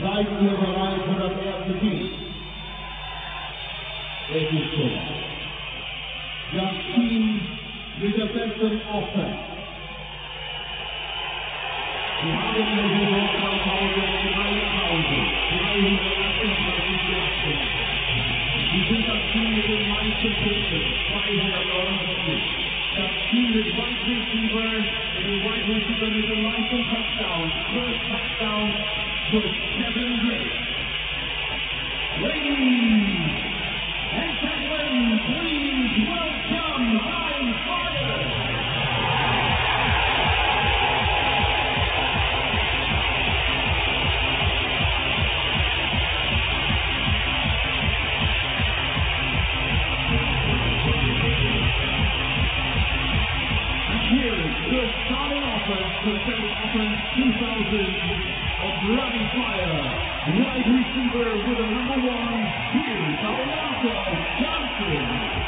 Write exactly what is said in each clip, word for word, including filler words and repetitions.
Seid ihr bereit für das erste Team? Es ist so. Das Team mit der besten Offense. Sie haben in der Saison zweitausenddreitausend dreihundertachtunddreißig Yards. Sie sind das Team mit den meisten Punkten, zweihundertneunundvierzig. Das Team mit Wide Receiver, mit dem Wide Receiver mit den meisten Touchdowns, zwölf Touchdowns für Kevin Drake. Ladies and gentlemen, please welcome Rhein Fire. Here is the starting offense for Seven Offense two thousand of Rhein Fire. Wide receiver with a number one, here's Alonzo Johnson.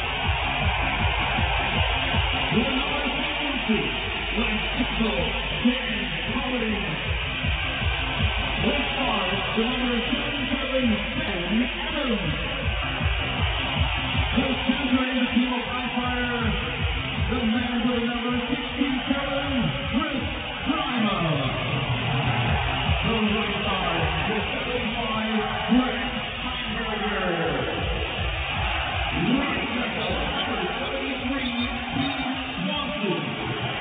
With a number sixty, like tackle, Dan Collins. Let's start the number seventy-seven, Ben Adams. The center in the team of Rhein Fire, the man with number sixty-seven, Chris Driver. The right side, the seventy-five, Brett Heinberger. Right tackle, number seventy-three, Pete Johnson.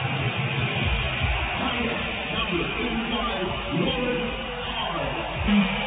Tight end, number eighty-five, Lawrence R.